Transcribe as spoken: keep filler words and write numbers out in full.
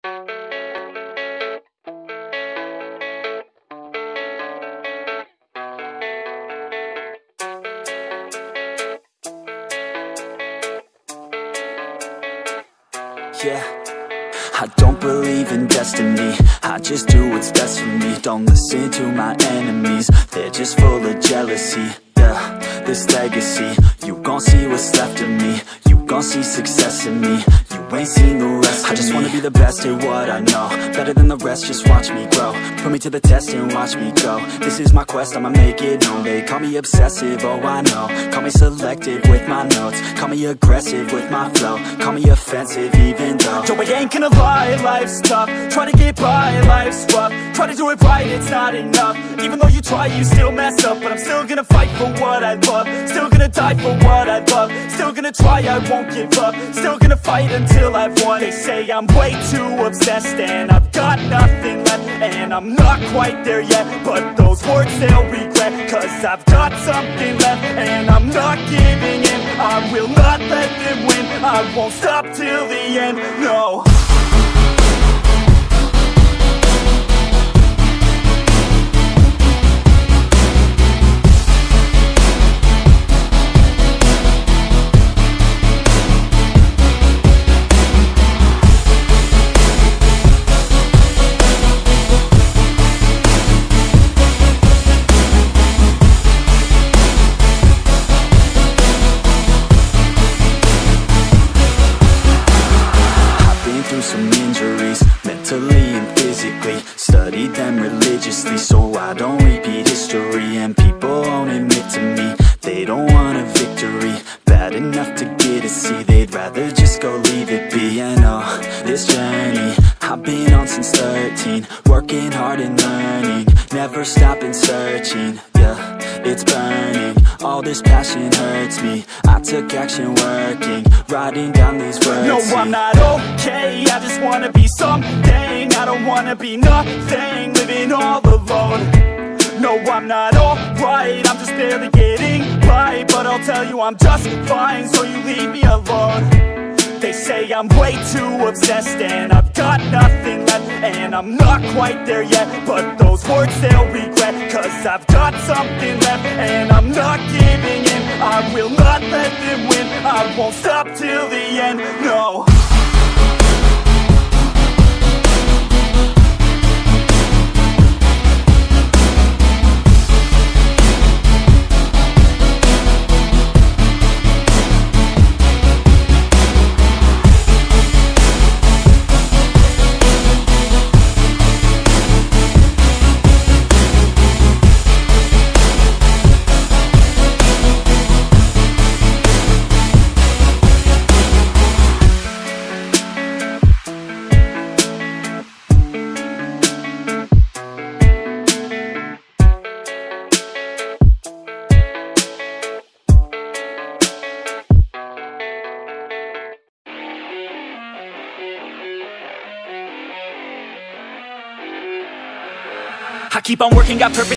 Yeah, I don't believe in destiny, I just do what's best for me. Don't listen to my enemies, they're just full of jealousy. Yeah, this legacy, you gon' see what's left of me. You gon' see success in me, you ain't seen the rest of me. I just wanna be the best at what I know, better than the rest, just watch me grow. Put me to the test and watch me go. This is my quest, I'ma make it known. They call me obsessive, oh I know. Call me selective with my notes, call me aggressive with my flow. Call me offensive even though Yo, I ain't gonna lie, life's tough. Try to get by, life's rough. Try to do it right, it's not enough. Even though you try, you still mess up. But I'm still gonna fight for what I love, still gonna die for what I love, still gonna try, I won't give up, still gonna fight until I've won. They say I'm way too obsessed and I've got nothing left, and I'm not quite there yet, but those words they'll regret. Cause I've got something left and I'm not giving in. I will not let them win, I won't stop till the end, no. Some injuries, mentally and physically. Studied them religiously so I don't repeat history. And people won't admit to me they don't want a victory bad enough to get a C. They'd rather just go leave it be. And oh, this journey I've been on since thirteen, working hard and learning, never stopping searching. Yeah, it's burning, all this passion hurts me. I took action working, writing down these words. No, I'm not okay, I just wanna be something. I don't wanna be nothing, living all alone. No, I'm not alright, I'm just barely getting by. But I'll tell you I'm just fine, so you leave me alone. They say I'm way too obsessed and I've got nothing left, and I'm not quite there yet, but those words they'll regret. Cause I've got something left and I'm not giving in. I will not let them win, I won't stop till the end, no. I keep on working, got purpose.